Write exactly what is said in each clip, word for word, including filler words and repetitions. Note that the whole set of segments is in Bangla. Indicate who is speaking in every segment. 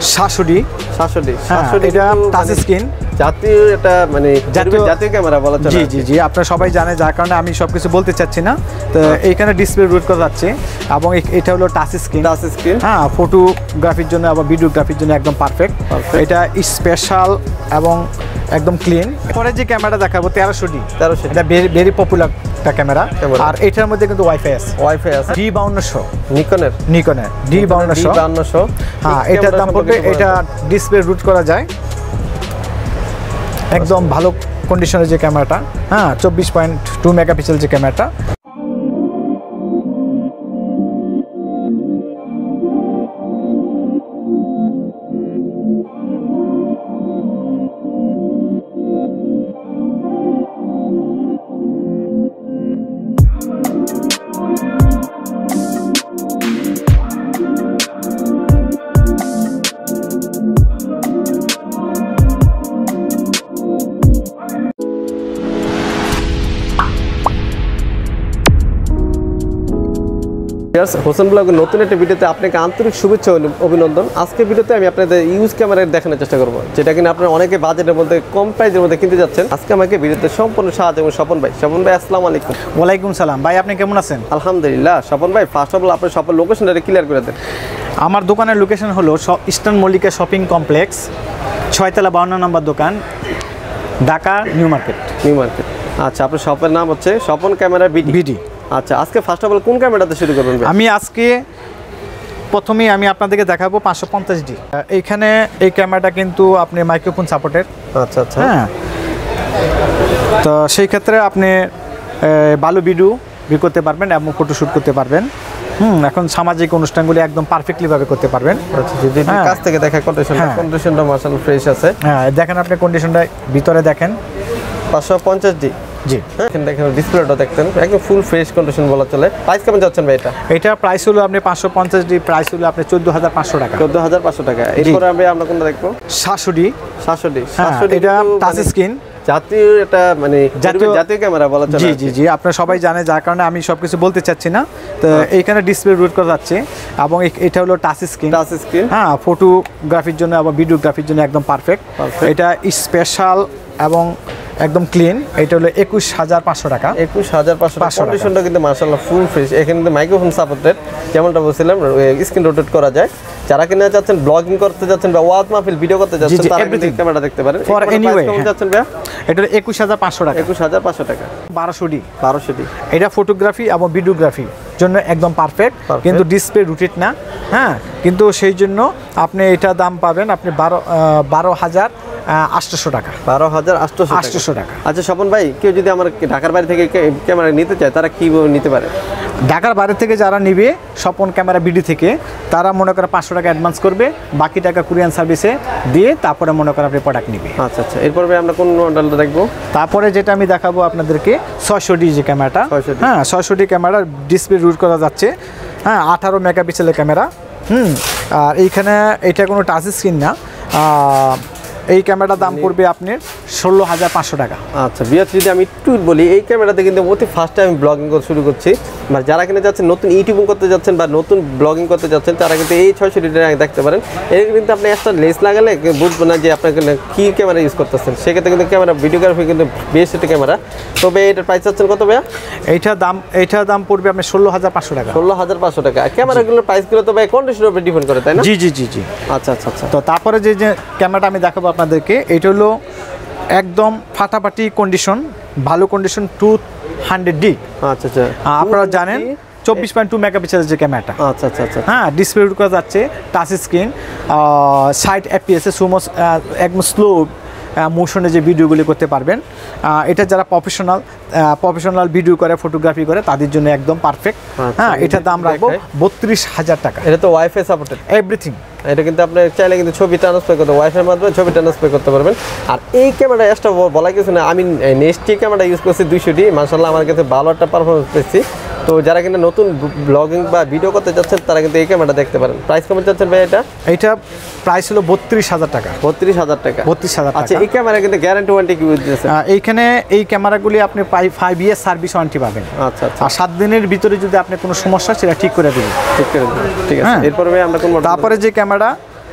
Speaker 1: সাতষট্টি
Speaker 2: সাতষট্টি
Speaker 1: সাতষট্টি এটা টাচ স্ক্রিন
Speaker 2: জাতীয় এটা মানে জাতীয় জাতীয় ক্যামেরা বলা চলে।
Speaker 1: জি জি জি আপনারা সবাই জানে, যার কারণে আমি সব কিছু বলতে চাচ্ছি না। তো এইখানে ডিসপ্লে রুট করা যাচ্ছে এবং এটা হলো টাচ স্ক্রিন।
Speaker 2: টাচ স্ক্রিন
Speaker 1: হ্যাঁ, ফটোগ্রাফির জন্য আবার ভিডিওগ্রাফির জন্য একদম পারফেক্ট। এটা স্পেশাল এবং একদম ক্লিন। পরে যে ক্যামেরা দেখাবো তেরোশো ডি
Speaker 2: তেরোশো
Speaker 1: এটা ভেরি পপুলার একটা ক্যামেরা, আর এটার মধ্যে কিন্তু ওয়াইফাই আছে।
Speaker 2: ওয়াইফাই আছে
Speaker 1: ডি বাউন্নশো
Speaker 2: নিকনের
Speaker 1: নিকনের ডি বাউন্নশো
Speaker 2: বাউন্নশো।
Speaker 1: হ্যাঁ, এটার দাম পড়বে, এটা ডিসপ্লে রুট করা যায়, একদম ভালো কন্ডিশনের যে ক্যামেরাটা। হ্যাঁ, চব্বিশ পয়েন্ট টু মেগাপিক্সেল যে ক্যামেরাটা।
Speaker 2: হোসেন ব্লগের নতুন একটা ভিডিওতে আপনাকে আন্তরিক শুভেচ্ছা অভিনন্দন। আজকে ভিডিওতে আমি আপনাদের ইউজ ক্যামেরা দেখানোর চেষ্টা করবো, যেটা কিনা আপনারা অনেকে বাজেটের মধ্যে কম প্রাইসের মধ্যে কিনতে যাচ্ছেন। আজকে আমাকে ভিডিওতে সম্পূর্ণ সাহায্য এবং স্বপন ভাই। স্বপন ভাই আসসালামু আলাইকুম।
Speaker 1: ওয়ালাইকুম সালাম ভাই, আপনি কেমন আছেন?
Speaker 2: আলহামদুলিল্লাহ। স্বপন ভাই ফার্স্ট অফ অল আপনার সব লোকেশনটা ক্লিয়ার করে দেন।
Speaker 1: আমার দোকানের লোকেশন হলো ইস্টার্ন মল্লিকা শপিং কমপ্লেক্স, ছয়তলা বাউন্ন নম্বর দোকান, Dhaka New Market.
Speaker 2: New Market আচ্ছা, আপনার শপের নাম হচ্ছে স্বপন ক্যামেরা বিডি বিডি আচ্ছা, আজকে ফার্স্ট অফ অল কোন ক্যামেরাতে শুরু করবেন?
Speaker 1: আমি আজকে প্রথমেই আমি আপনাদেরকে দেখাবো পাঁচশো পঞ্চাশ ডি। এইখানে এই ক্যামেরাটা কিন্তু আপনি মাইক্রোফোন সাপোর্টের।
Speaker 2: আচ্ছা আচ্ছা।
Speaker 1: হ্যাঁ, তো সেই ক্ষেত্রে আপনি ভালো ভিডিও বি করতে পারবেন এবং ফটোশ্যুট করতে পারবেন। হুম, এখন সামাজিক অনুষ্ঠানগুলি একদম পারফেক্টলি ভাবে করতে পারবেন।
Speaker 2: আচ্ছা, যদি কাছ থেকে দেখা কন্ডিশনটা কন্ডিশনটা মাশাআল্লাহ ফ্রেশ আছে।
Speaker 1: হ্যাঁ, দেখেন আপনি কন্ডিশনটা ভিতরে দেখেন।
Speaker 2: পাঁচশো পঞ্চাশ ডি জি। হ্যাঁ, দেখেন ডিসপ্লেটা দেখতেন একদম ফুল ফ্রেশ কন্ডিশন বলা চলে। প্রাইস কেমন যাচ্ছেন ভাই এটা?
Speaker 1: এটা প্রাইস হলো আপনি পাঁচশো পঞ্চাশ ডি, প্রাইস হলো আপনি চোদ্দ হাজার পাঁচশো টাকা।
Speaker 2: চোদ্দ হাজার পাঁচশো টাকা। এরপরে আমি আমরা কোনটা দেখবো?
Speaker 1: সাতশো ডি
Speaker 2: সাতশো ডি
Speaker 1: সাতশো ডি এটা টাচ স্ক্রিন
Speaker 2: জাতীয় এটা মানে জাতীয় জাতীয় ক্যামেরা বলা চলে।
Speaker 1: জি জি জি আপনারা সবাই জানে, যার কারণে আমি সব কিছু বলতে চাচ্ছি না। তো এইখানে ডিসপ্লে রুট করা যাচ্ছে এবং এটা হলো টাচ স্ক্রিন।
Speaker 2: টাচ স্ক্রিন
Speaker 1: হ্যাঁ, ফটোগ্রাফির জন্য আবার ভিডিওগ্রাফির জন্য একদম পারফেক্ট। এটা স্পেশাল এবং একদম ক্লিন। এটা হলো একুশ হাজার পাঁচশো টাকা।
Speaker 2: একুশ হাজার পাঁচশো টাকা। কন্ডিশনটা কিন্তু মাশাআল্লাহ ফুল ফ্রেশ। এখানে কিন্তু মাইক্রোফোন সাপোর্টেড, যেমনটা বলছিলাম স্ক্রিন রোটেট করা যায়। যারা কিনা যাচ্ছেন ব্লগিং করতে যাচ্ছেন বা ওয়াজ মাহফিল ভিডিও করতে যাচ্ছেন তারা এই ক্যামেরা দেখতে পারেন।
Speaker 1: ফর এনিওয়ে
Speaker 2: কেমন যাচ্ছেন ভাই?
Speaker 1: এটা একুশ হাজার পাঁচশো টাকা।
Speaker 2: একুশ হাজার পাঁচশো টাকা।
Speaker 1: বারোশো ডি
Speaker 2: বারোশো ডি
Speaker 1: এটা ফটোগ্রাফি এবং ভিডিওগ্রাফি জন্য একদম পারফেক্ট, কিন্তু ডিসপ্লে রুটেট না। হ্যাঁ, কিন্তু সেই জন্য আপনি এটা দাম পাবেন আপনি বারো বারো হাজার আটশোশো টাকা।
Speaker 2: বারো হাজার আটশোশো
Speaker 1: আটশোশো টাকা।
Speaker 2: আচ্ছা স্বপন ভাই, কেউ যদি আমার ঢাকার বাইরে থেকে ক্যামেরা নিতে চায় তারা কীভাবে নিতে পারে?
Speaker 1: ঢাকার বাইরে থেকে যারা নিবে স্বপন ক্যামেরা বিডি থেকে, তারা মনে করে পাঁচশো টাকা অ্যাডভান্স করবে, বাকি টাকা কুরিয়ান সার্ভিসে দিয়ে তারপরে মনে করে আপনি প্রোডাক্ট নিবে।
Speaker 2: আচ্ছা আচ্ছা। এরপরে আমরা কোন মডেলটা দেখবো?
Speaker 1: তারপরে যেটা আমি দেখাবো আপনাদেরকে ছয়শো ডি যে ক্যামেরাটা। হ্যাঁ, ছয়শো ডি ক্যামেরা ডিসপ্লে রুট করা যাচ্ছে। হ্যাঁ, আঠারো মেগাপিক্সেলের ক্যামেরা। হুম, আর এইখানে এটা কোনো টাচ স্ক্রিন না। এই ক্যামেরাটার দাম পড়বে আপনার ষোলো হাজার পাঁচশো টাকা।
Speaker 2: আচ্ছা বিয়ার, যদি আমি একটু বলি এই ক্যামেরাতে কিন্তু অতি ফার্স্ট টাইম ব্লগিং করতে শুরু করছি, মানে যারা কিনে যাচ্ছেন নতুন ইউটিউবিং করতে যাচ্ছেন বা নতুন ব্লগিং করতে যাচ্ছেন তারা কিন্তু এই ছয়শো ডিটা দেখতে পারেন। এর কিন্তু আপনি একটা লেন্স লাগালে বুঝবেন না যে আপনাকে কী ক্যামেরা ইউজ করতেছেন। সেক্ষেত্রে কিন্তু ক্যামেরা ভিডিওগ্রাফি কিন্তু বেস্ট একটা ক্যামেরা। তবে এটার প্রাইস চাচ্ছেন কত ভাইয়া?
Speaker 1: এইটার দাম এইটার দাম পড়বে আপনার ষোলো হাজার পাঁচশো টাকা।
Speaker 2: ষোলো হাজার পাঁচশো টাকা। ক্যামেরাগুলোর প্রাইসগুলো তো ভাই কন্ডিশনের উপরে ডিপেন্ড করে, তাই না?
Speaker 1: জি জি জি জি
Speaker 2: আচ্ছা আচ্ছা আচ্ছা।
Speaker 1: তো তারপরে যে যে ক্যামেরাটা আমি দেখাবো আপনাদেরকে, এটা হলো একদম ফাটাফাটি কন্ডিশন, ভালো কন্ডিশন, টু হান্ড্রেড ডি।
Speaker 2: আচ্ছা আচ্ছা।
Speaker 1: আপনারা জানেন চব্বিশ পয়েন্ট টু মেগাপিক্সেলের যে ক্যামেরাটা।
Speaker 2: আচ্ছা আচ্ছা আচ্ছা।
Speaker 1: হ্যাঁ, ডিসপ্লে রুট করা যাচ্ছে, টাচ স্ক্রিন, ষাট এফপিএস সুমো একদম স্লো মোশনে যে ভিডিওগুলি করতে পারবেন। এটা যারা প্রফেশনাল প্রফেশনাল ভিডিও করে, ফটোগ্রাফি করে, তাদের জন্য একদম পারফেক্ট। হ্যাঁ, এটার দাম রাখবো বত্রিশ হাজার টাকা।
Speaker 2: এটা তো ওয়াইফাই সাপোর্টেড এভরিথিং। এটা কিন্তু আপনি চাইলে কিন্তু ছবি ট্রান্সফার করতে ওয়াইফাইয়ের মাধ্যমে ছবি ট্রান্সফার করতে পারবেন। আর এই ক্যামেরা এক্সট্রা বলা কিছু না, আমি নেক্সট ক্যামেরা ইউজ করছি দুইশো ডি, মাশাআল্লাহ আমার কাছে ভালো একটা পারফরমেন্স পেয়েছি। তো যারা কিন্তু নতুন ব্লগিং বা ভিডিও করতে যাচ্ছেন তারা কিন্তু এই ক্যামেরাটা দেখতে পারেন। প্রাইস কেমন যাচ্ছেন ভাই এটা?
Speaker 1: এইটা প্রাইস হলো বত্রিশ হাজার টাকা।
Speaker 2: বত্রিশ হাজার টাকা।
Speaker 1: বত্রিশ হাজার।
Speaker 2: আচ্ছা, এই ক্যামেরা কিন্তু গ্যারান্টি ওয়ারেন্টি কি দিয়েছে?
Speaker 1: এইখানে এই ক্যামেরাগুলি আপনি প্রায় ফাইভ ইয়ার সার্ভিস ওয়ারেন্টি পাবেন।
Speaker 2: আচ্ছা আচ্ছা।
Speaker 1: আর সাত দিনের ভিতরে যদি আপনি কোনো সমস্যা সেটা ঠিক করে দেবেন।
Speaker 2: ঠিক করে দেবেন, ঠিক আছে। এরপরে ভাই আমরা কোন মডেল?
Speaker 1: তারপরে যে ক্যামেরা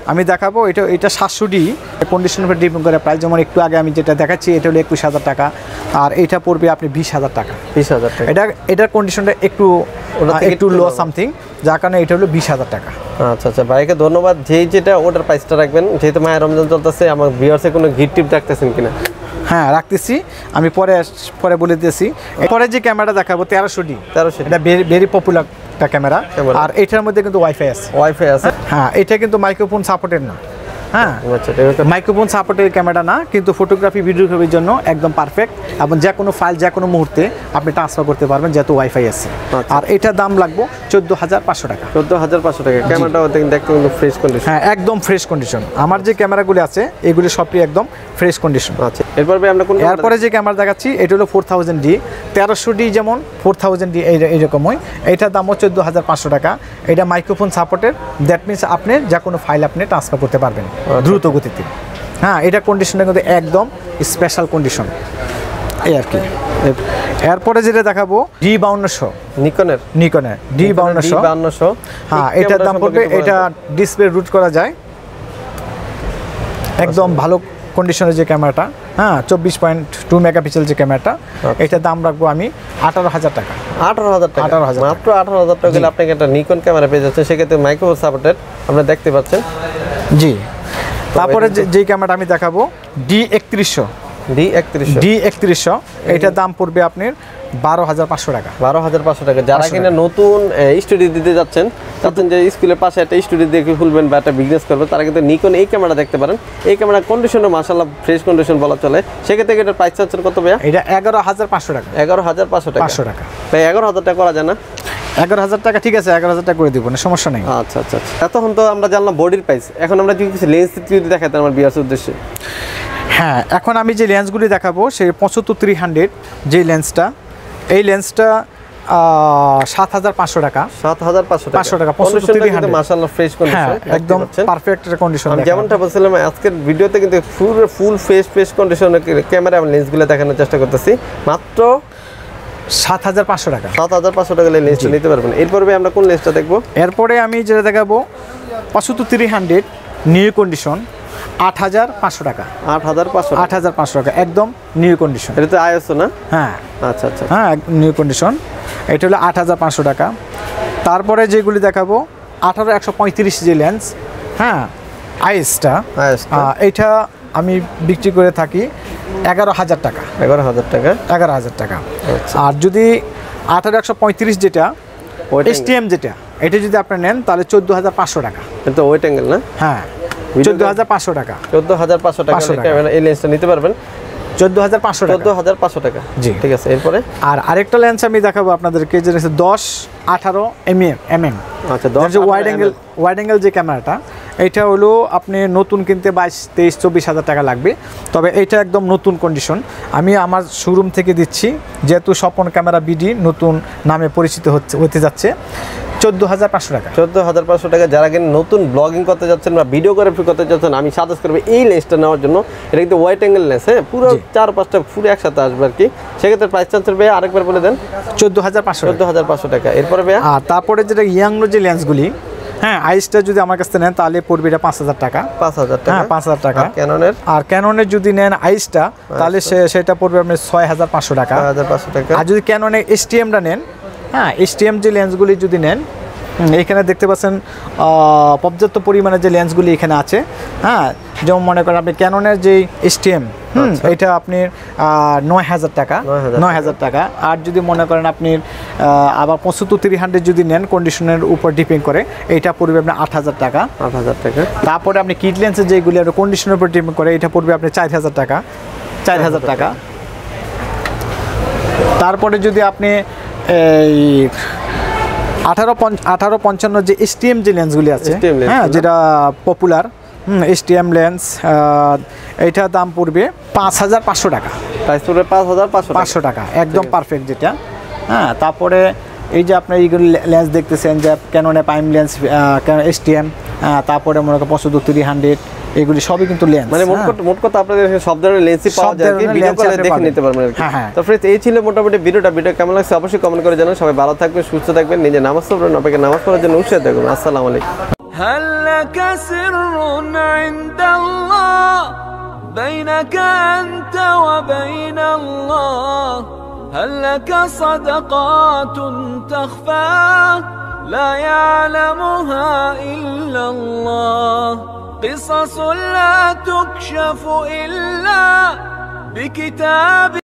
Speaker 1: আমি দেখাবো এটা এটা সাতশো ডি কন্ডিশনের উপর ডিপেন্ড করে প্রাইস। যেমন একটু আগে আমি যেটা দেখাচ্ছি এটা হলো একুশ হাজার টাকা, আর এটা পড়বে আপনি বিশ হাজার টাকা।
Speaker 2: বিশ হাজার টাকা
Speaker 1: এটা এটার কন্ডিশনটা একটু একটু লো সামথিং, যার কারণে এটা হলো বিশ হাজার টাকা।
Speaker 2: আচ্ছা আচ্ছা ভাইকে ধন্যবাদ। যেই যেটা ওটার প্রাইসটা রাখবেন, যেহেতু মায়ের রমজান চলতেছে, আমার ভিউয়ার্সে কোনো গিফট টিপ রাখতেছেন কিনা?
Speaker 1: হ্যাঁ রাখতেছি, আমি পরে পরে বলে দিয়েছি। পরে যে ক্যামেরাটা দেখাবো তেরোশো ডি,
Speaker 2: তেরোশো
Speaker 1: এটা ভেরি পপুলার একটা ক্যামেরা, আর এটার মধ্যে কিন্তু ওয়াইফাই আছে।
Speaker 2: ওয়াইফাই আছে,
Speaker 1: হ্যাঁ এটা কিন্তু মাইক্রোফোন সাপোর্টেড না। হ্যাঁ
Speaker 2: আচ্ছা,
Speaker 1: মাইক্রোফোন সাপোর্টের ক্যামেরা না, কিন্তু ফটোগ্রাফি ভিডিওগ্রাফির জন্য একদম পারফেক্ট, এবং যে কোনো ফাইল যে কোনো মুহূর্তে আপনি ট্রান্সফার করতে পারবেন যেহেতু ওয়াইফাই আছে। আর এটার দাম লাগবে চোদ্দো হাজার পাঁচশো টাকা।
Speaker 2: চোদ্দো হাজার পাঁচশো টাকা। ক্যামেরাটা দেখতে কিন্তু ফ্রেশ কন্ডিশন।
Speaker 1: হ্যাঁ একদম ফ্রেশ কন্ডিশন। আমার যে ক্যামেরাগুলি আছে এগুলি সবই একদম ফ্রেশ কন্ডিশন।
Speaker 2: আচ্ছা এরপর আমরা কোন
Speaker 1: এরপরে যে ক্যামেরা দেখাচ্ছি এটা হলো ফোর থাউজেন্ড ডি, তেরোশো ডি যেমন ফোর থাউজেন্ড ডি এইরকমই, এইটার দামও চোদ্দো হাজার পাঁচশো টাকা। এটা মাইক্রোফোন সাপোর্টের, দ্যাট মিনস আপনি যে কোনো ফাইল আপনি ট্রান্সফার করতে পারবেন দ্রুত গতিতে। হ্যাঁ এটা কন্ডিশনটা কিন্তু একদম স্পেশাল কন্ডিশন এই আর কি। এরপরে যেটা দেখাবো ডি বাউন্নশো,
Speaker 2: নিকনের
Speaker 1: নিকনের ডি বাউন্নশো
Speaker 2: বাউন্নশো
Speaker 1: হ্যাঁ এটার দাম পড়বে, এটা ডিসপ্লে রুট করা যায়, একদম ভালো কন্ডিশনের যে ক্যামেরাটা। হ্যাঁ চব্বিশ পয়েন্ট টু মেগাপিক্সেল যে ক্যামেরাটা, এটার দাম রাখবো আমি আঠারো হাজার টাকা।
Speaker 2: আঠারো হাজার টাকা
Speaker 1: আঠারো হাজার
Speaker 2: মাত্র আঠারো হাজার টাকা গেলে আপনাকে একটা নিকন ক্যামেরা পেয়ে যাচ্ছেন, সেক্ষেত্রে মাইক্রোফোন সাপোর্টেড আপনারা দেখতে পাচ্ছেন।
Speaker 1: জি তারপরে যেই ক্যামেরাটা আমি দেখাবো ডি একত্রিশশো,
Speaker 2: ডি একত্রিশশো
Speaker 1: ডি একত্রিশশো এটার দাম পড়বে আপনার বারো হাজার পাঁচশো টাকা।
Speaker 2: বারো হাজার পাঁচশো টাকা। যারা কিনা নতুন স্টুডিও দিতে যাচ্ছেন, চাচ্ছেন যে স্কুলের পাশে একটা স্টুডিও দিয়ে খুলবেন বা একটা বিজনেস করবেন, তারা কিন্তু নিকন এই ক্যামেরা দেখতে পারেন। এই ক্যামেরা কন্ডিশনও মাশাআল্লাহ ফ্রেশ কন্ডিশন বলা চলে। সেক্ষেত্রে এটার প্রাইস চাচ্ছেন কত ভাইয়া?
Speaker 1: এটা এগারো হাজার পাঁচশো টাকা।
Speaker 2: এগারো হাজার পাঁচশো টাকা
Speaker 1: পাঁচশো টাকা
Speaker 2: ভাই, এগারো হাজার টাকা করা যায় না?
Speaker 1: এগারো হাজার টাকা ঠিক আছে, এগারো হাজার টাকা করে দিব না, সমস্যা নেই।
Speaker 2: আচ্ছা আচ্ছা আচ্ছা। এতক্ষণ তো আমরা জানলাম বডির প্রাইস, এখন আমরা যদি কিছু লেন্স যদি দেখাতেন আমার বিয়ার্স উদ্দেশ্যে।
Speaker 1: হ্যাঁ এখন আমি যে লেন্সগুলি দেখাবো সেই পঁচাত্তর থ্রি হান্ড্রেড যে লেন্সটা, এই লেন্সটা সাত হাজার পাঁচশো টাকা।
Speaker 2: সাত হাজার পাঁচশো
Speaker 1: পাঁচশো টাকা পঁচাত্তর থ্রি হান্ড্রেড
Speaker 2: মাশাআল্লাহ ফ্রেশ কন্ডিশন,
Speaker 1: একদম পারফেক্ট কন্ডিশন।
Speaker 2: আমি যেমনটা বলছিলাম আজকের ভিডিওতে কিন্তু ফুল ফুল ফ্রেশ ফ্রেশ কন্ডিশনের ক্যামেরা এবং লেন্সগুলো দেখানোর চেষ্টা করতেছি। মাত্র
Speaker 1: সাত হাজার পাঁচশো টাকা।
Speaker 2: সাত হাজার পাঁচশো টাকা লেন্সটা নিতে পারবেন। এরপরে আমরা কোন লেন্সটা দেখবো?
Speaker 1: এরপরে আমি যেটা দেখাবো পঁচাত্তর থ্রি হান্ড্রেড নিউ কন্ডিশন, আট হাজার পাঁচশো টাকা।
Speaker 2: আট হাজার পাঁচশো
Speaker 1: আট হাজার পাঁচশো টাকা একদম নিউ কন্ডিশন।
Speaker 2: এটা তো আইএসও না?
Speaker 1: হ্যাঁ
Speaker 2: আচ্ছা আচ্ছা
Speaker 1: হ্যাঁ নিউ কন্ডিশন, এটা হলো আট হাজার পাঁচশো টাকা। তারপরে যেগুলি দেখাবো আঠারো একশো পঁয়ত্রিশ যে লেন্স, হ্যাঁ আইএসটা, এইটা আমি বিক্রি করে থাকি এগারো হাজার টাকা।
Speaker 2: এগারো হাজার টাকা
Speaker 1: এগারো হাজার টাকা। আর যদি আঠারো একশো পঁয়ত্রিশ যেটা এসটিএম যেটা, এটা যদি আপনি নেন তাহলে চোদ্দো হাজার পাঁচশো টাকা।
Speaker 2: কিন্তু ওয়েট অ্যাঙ্গেল না?
Speaker 1: হ্যাঁ চোদ্দো হাজার পাঁচশো টাকা।
Speaker 2: চোদ্দো হাজার পাঁচশো টাকা এই লেন্সটা নিতে পারবেন।
Speaker 1: চোদ্দো হাজার পাঁচশো টাকা।
Speaker 2: চোদ্দো হাজার পাঁচশো টাকা
Speaker 1: জি
Speaker 2: ঠিক আছে। এরপরে
Speaker 1: আর আরেকটা লেন্স আমি দেখাবো আপনাদেরকে, যেটা হচ্ছে দশ আঠারো এমএম এমএম।
Speaker 2: আচ্ছা দশ
Speaker 1: ওয়াইড অ্যাঙ্গেল, ওয়াইড অ্যাঙ্গেল যে ক্যামেরাটা, এটা হলো আপনি নতুন কিনতে বাইশ তেইশ চব্বিশ হাজার টাকা লাগবে, তবে এটা একদম নতুন কন্ডিশন। আমি আমার শোরুম থেকে দিচ্ছি, যেহেতু স্বপন ক্যামেরা বিডি নতুন নামে পরিচিত হচ্ছে হতে যাচ্ছে, চোদ্দো হাজার পাঁচশো টাকা।
Speaker 2: চোদ্দো হাজার পাঁচশো টাকা। যারা কিন্তু নতুন ব্লগিং করতে যাচ্ছেন বা ভিডিওগ্রাফি করতে যাচ্ছেন, আমি সাজেস্ট করবো এই লেন্সটা নেওয়ার জন্য। এটা কিন্তু ওয়াইড অ্যাঙ্গেল লেন্স, হ্যাঁ পুরো চার পাঁচটা পুরো একসাথে আসবে আর কি। সেক্ষেত্রে প্রাইস চান্সের ভাইয়া আরেকবার বলে দেন।
Speaker 1: চোদ্দো হাজার পাঁচশো
Speaker 2: চোদ্দো হাজার পাঁচশো টাকা। এরপরে ভাইয়া
Speaker 1: আর তারপরে যেটা ইয়াংলো যে লেন্সগুলি, হ্যাঁ আইসটা যদি আমার কাছ থেকে নেন তাহলে পড়বে এটা পাঁচ হাজার টাকা।
Speaker 2: পাঁচ হাজার টাকা
Speaker 1: হ্যাঁ পাঁচ হাজার টাকা।
Speaker 2: ক্যাননের
Speaker 1: আর ক্যাননের যদি নেন আইসটা তাহলে সেটা পড়বে আপনার ছয় হাজার পাঁচশো টাকা।
Speaker 2: ছয় হাজার পাঁচশো টাকা।
Speaker 1: আর যদি ক্যাননের এসটিএমটা নেন, হ্যাঁ এসটিএম যে লেন্সগুলি যদি নেন, এখানে দেখতে পাচ্ছেন পর্যাপ্ত পরিমাণে যে লেন্সগুলি এখানে আছে, হ্যাঁ যেমন মনে করেন আপনি ক্যাননের যে এসটিএম, হুম এটা আপনি নয় হাজার টাকা, নয় হাজার টাকা। আর যদি মনে করেন আপনি আবার পঁচাত্তর থ্রি হান্ড্রেড যদি নেন কন্ডিশনের উপর ডিপেন্ড করে, এইটা পড়বে আপনার আট হাজার টাকা।
Speaker 2: আট হাজার টাকা।
Speaker 1: তারপরে আপনি কিট লেন্সের যেগুলি আপনার কন্ডিশনের উপর ডিপেন্ড করে, এটা পড়বে আপনি চার হাজার টাকা, চার হাজার টাকা। তারপরে যদি আপনি এই আঠারো আঠারো পঞ্চান্ন যে এসটিএম যে লেন্সগুলি আছে, হ্যাঁ যেটা পপুলার, হুম এসটিএম লেন্স, এইটার দাম পড়বে পাঁচ হাজার পাঁচশো টাকা।
Speaker 2: প্রাইস পড়বে পাঁচ হাজার পাঁচশো
Speaker 1: পাঁচশো টাকা একদম পারফেক্ট যেটা। হ্যাঁ তারপরে এই যে আপনার এইগুলো লেন্স দেখতেছেন যে ক্যাননে প্রাইম লেন্স, এসটিএম, তারপরে মনে করেন পঁচাত্তর থ্রি হান্ড্রেড, এগুলি সবই কিন্তু লেন্স।
Speaker 2: মানে মোট কথা আপনাদের সব ধরনের লেন্সই পাওয়া যায়, কি ভিডিও কলে দেখে নিতে পারবেন আর কি। তো फ्रेंड्स এই ছিল মোটামুটি ভিডিওটা। ভিডিও কেমন লাগছে অবশ্যই কমেন্ট করে জানান। সবাই ভালো থাকবেন, সুস্থ থাকবেন, নিজে নামাজ পড়বেন, আপনাকে নামাজ পড়ার জন্য উৎসাহ থাকবেন। আসসালামু আলাইকুম।
Speaker 3: هل لك سر عند الله بينك أنت وبين الله هل لك صدقات تخفى لا يعلمها إلا الله قصص لا تكشف إلا بكتاب